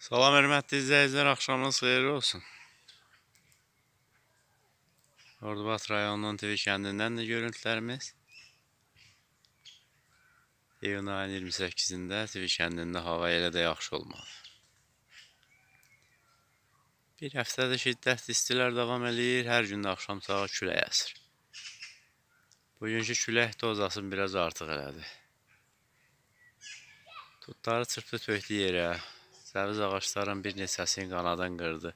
Salam hörmətli izləyicilər, axşamınız xeyirli olsun. Ordubad rayonunun TV kəndindən də görüntülərimiz. İyun ayının 28-də TV kəndində hava elə də yaxşı olmadı. Bir həftədə şiddətli istilər davam edir, hər gün də axşam saat külək əsir. Bugünkü külək dozasını biraz artıq elədi. Tutları çırpdı tökdü yerə, səviz ağaçların bir neçəsini qanadan qırdı.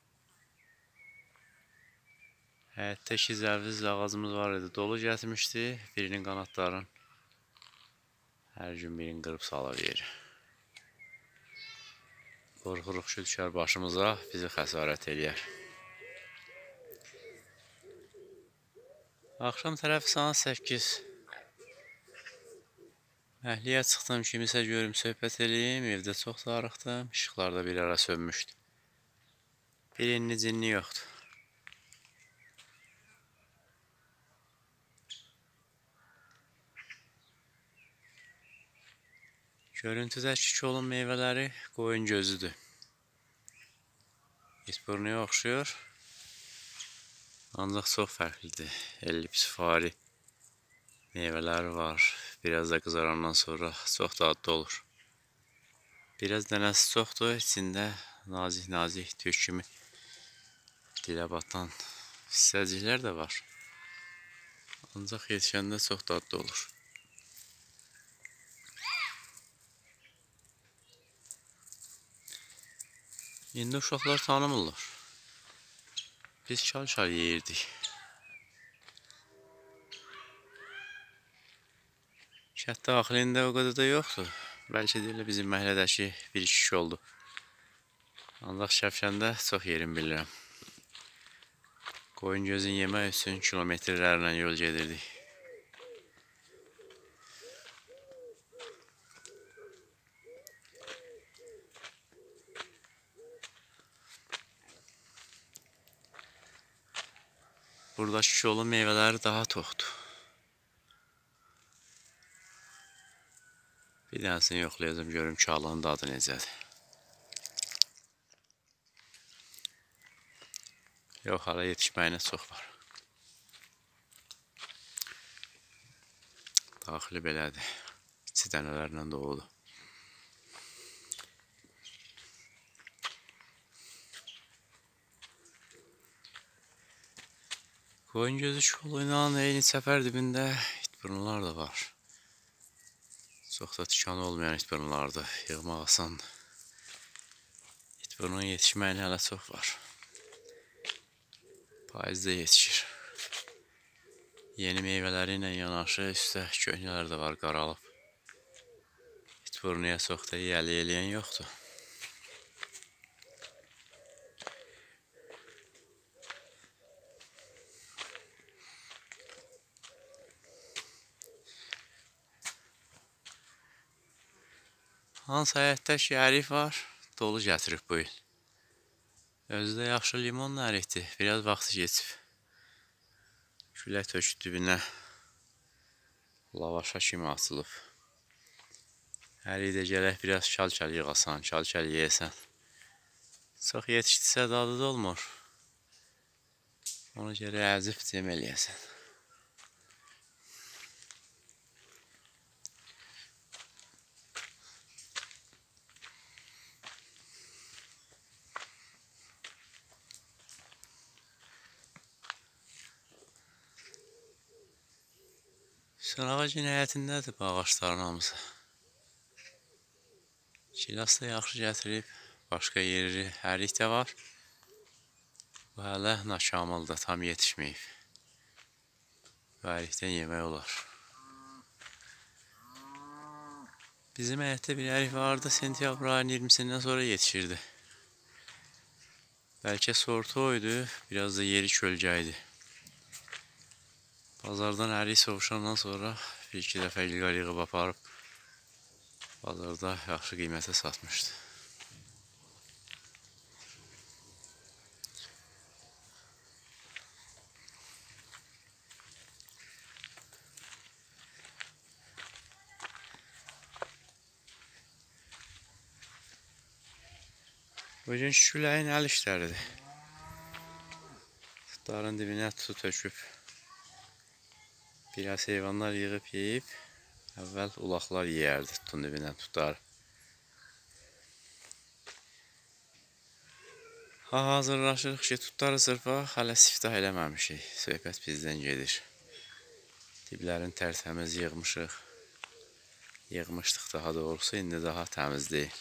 Həyətdə 2 zəviz ağacımız var idi, dolu gətirmişdi, birinin qanadlarını hər gün birini qırıb salır yeri. Qorxuruq ki, düşər başımıza, bizi xəsarət eləyər. Axşam tərəfi saat 8. Əhliyə çıxdım, kimisə görüm, söhbət eləyim, evdə çox darıxdım, işıqlar da bir ara sönmüşdü. Bir inni cinni yoxdur. Görüntüdəki kolun meyvələri qoyun gözüdür. İtburnuya oxşuyor. Ancaq çox fərqlidir. Ellipsifari meyvələri var. Biraz da qızarandan sonra çox dadlı olur. Biraz dənəsi çoxdur. İçində nazik tük kimi dilə batan hissəciklər də var. Ancaq yetişəndə çox dadlı olur. İndi uşaqlar tanımırlar. Biz çal yeyirdik. Kənd daxilində o qədər də yoxdur. Bəlkə də elə bizim məhəllədəki bir kişi oldu. Ancaq Şəfşəndə çox yerim bilirəm. Qoyun gözün yemək üçün kilometrlərlə yol gedirdik. Buradakı kolun meyvələri daha toxdur. Bir dənəsini yoxlayacağım, görüm çalının dadı necədir. Yox, hala yetişməyinə çox var. Daxili belədir. İçi dənələrlə doludur. Qoyun gözü kolu ilə eyni səfər dibində itburnular da var. Çox da tikanı olmayan itburnulardır. Yığmaq asandır. İtburnun yetişməyinə hələ çox var. Payızda yetişir. Yeni meyvələri ilə yanaşı üstə köhnələr də var, qaralıb. İtburnuya çox da yiyəli eləyən yoxdur. Hansı həyətdə ki, ərif var, dolu gətirib bu il. Özü də yaxşı limonla ərikdir, biraz vaxtı geçib. Külək töküb dibinə lavaşa kimi açılıb. Ərikdə gələk biraz çal yığasan, çal yeyəsən. Çox yetişdirsə dadı da olmur. Ona görə əzib cəm eləyəsən. Sınağa gün həyətindədir bu ağaçların hamısı. Kilas da yaxşı gətirib, başqa yeri ərik də var. Bu hələ nakamıldır, tam yetişməyib. Bu ərikdən yemək olar. Bizim həyətdə bir ərik vardı, sentyabr ayının 20-sindən sonra yetişirdi. Bəlkə sortu oydu, biraz da yeri kölgə idi. Bazardan ərik sovuşandan sonra bir-iki dəfə yığıb aparıb bazarda yaxşı qiymətə satmışdı. Bugün küləyin əl işləridir. Tutların dibinə su töküb. Biraz heyvanlar yığıb yeyib. Əvvəl ulaqlar yeyərdi tutun dibinə tutar. Hazırlaşırıq ki, tutları sırpaq, hələ siftah eləməmişik. Söhbət bizdən gedir. Diblərini tərtəmiz yığmışıq. Yığmışdıq daha doğrusu, indi daha təmiz deyil.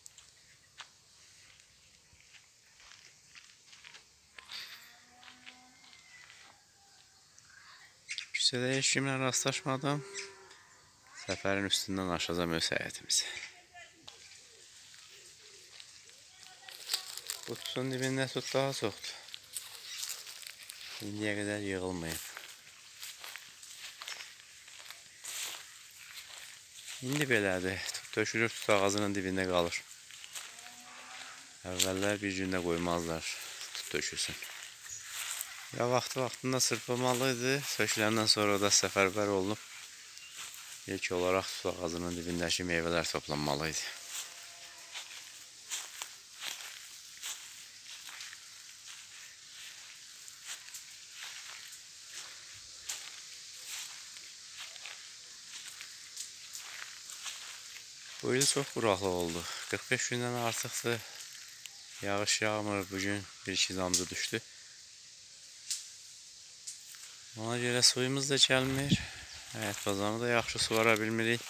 Küçədə heç kimlə rastlaşmadım. Səfərin üstündən aşacam öz həyətimizi. Bu tutun dibində tut daha çoxdur. İndiyə qədər yığılmayıb. İndi belədir. Tut tökülür, tut ağacının dibində qalır. Əvvəllər bir gündə qoymazlar tut tökülsün. Ya vaxtında sırpılmalıydı. Söküləndən sonra da səfərbər olunub. İlk olaraq tut ağacının dibindəki meyvələr toplanmalıydı. Bu il çox quraqlıq oldu. 45 gündən artıqdır. Yağış yağmır. Bugün 1-2 damcı düşdü. Ona görə suyumuz da gəlmir. Həyət bazarını da yaxşı suvara bilmirik.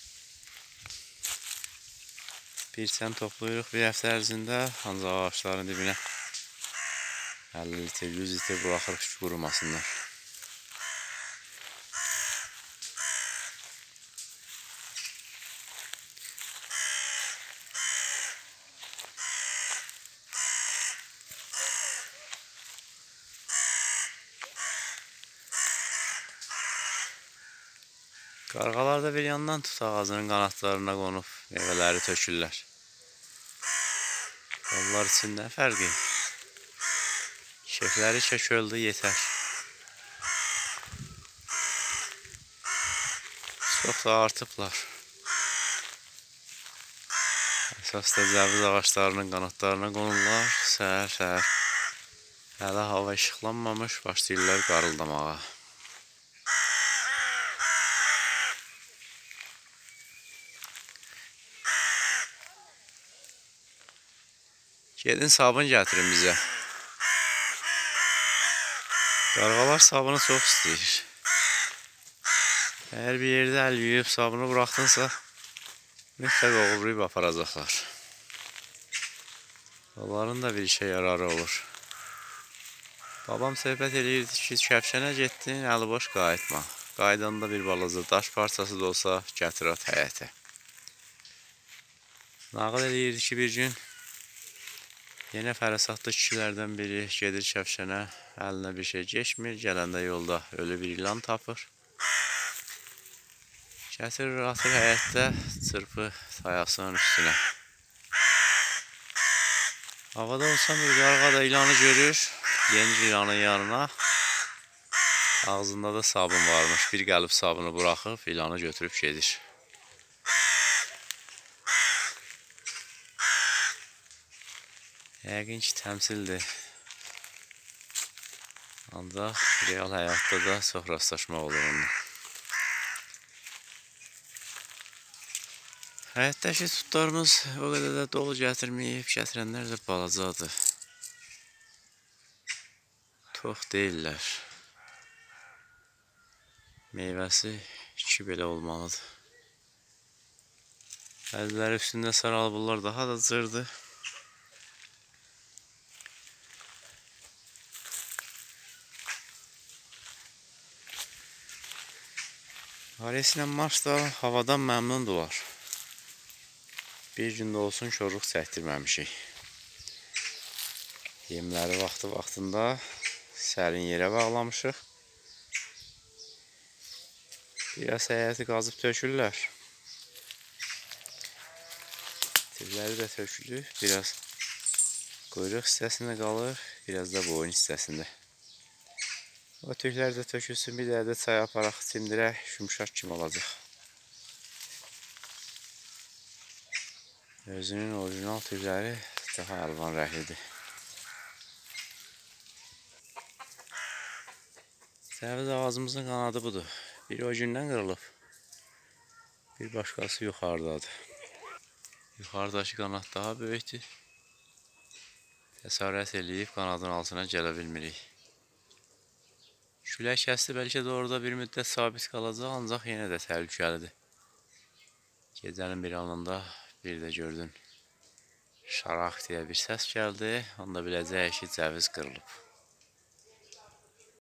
Bir çən toplayırıq bir həftə ərzində. Ancaq ağaçların dibinə 50 litr, 100 litr buraxırıq ki, qurumasınlar. Qarğalar da bir yandan tut ağacının qanatlarına qonub meyvələri tökürlər. Onlar üçün nə fərqi? Keyfləri çöküldü, yetər. Çox da artıblar. Əsas da cəviz ağaçlarının qanatlarına qonurlar. Səhər-səhər. Hələ hava işıqlanmamış, başlayırlar qarıldamağa. Gedin sabun gətirin bizə. Qarğalar sabunu çox istəyir. Əgər bir yerdə əl yuyub sabunu buraxdınsa, mütləq oğurlayıb aparacaqlar. Onların da bir işə yararı olur. Babam söhbət edirdi ki, kəpşənə getdin, əli boş qayıtma. Qaydanda bir balaca daş parçası da olsa gətir at həyətə. Nağıl edirdi ki, bir gün yenə fərasatlı kişilərdən biri gedir kəpşənə, əlinə bir şey geçmir, gələndə yolda ölü bir ilan tapır. Gətirir, atır həyətdə, çırpı ayasının üstünə. Havada olsam bir qarğa da ilanı görür, yenir ilanın yanına. Ağzında da sabun varmış, bir gəlib sabunu buraxıb, ilanı götürüb gedir. Yəqin ki, təmsildir. Ancaq real həyatda da çox rastlaşmaq olur onunla. Həyətdəki tutlarımız o qədər də dolu gətirməyib, gətirənlər də balacadır. Çox deyirlər. Meyvəsi 2 belə olmalıdır. Bəziləri üstündə saralbullar daha da cırdır. Ares ilə Mars da havadan məmnundular. Bir gündə olsun şoruq çəkdirməmişik. Yemləri vaxtında sərin yerə bağlamışıq. Biraz həyəti qazıb tökürlər. Tirləri də tökülür. Biraz quyruq hissəsində qalır, biraz da boyun hissəsində. O tüklər də tökülsün, bir də çaya aparaq, çimdirək, yumuşaq kimi olacaq. Özünün orijinal tükləri Daha əlvan rəhlidir. Səviz ağacımızın qanadı budur. Biri o gündən qırılıb. Bir başqası yuxarıdadır. Yuxarıdakı qanad daha böyükdür. Cəsarət eləyib qanadın altına gələ bilmirik. Külək kəsdi, bəlkə də orada bir müddət sabit qalacaq, ancaq yenə də təhlükəlidir. Gecənin bir anında bir də gördün, şaraq deyə bir səs gəldi, onda biləcəyik ki, cəviz qırılıb.